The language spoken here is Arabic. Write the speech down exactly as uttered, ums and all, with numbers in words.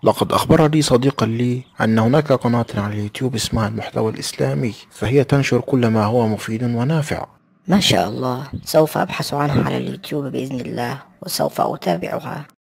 لقد أخبرني صديقا لي أن هناك قناة على اليوتيوب اسمها المحتوى الإسلامي، فهي تنشر كل ما هو مفيد ونافع. ما شاء الله، سوف أبحث عنها على اليوتيوب بإذن الله وسوف أتابعها.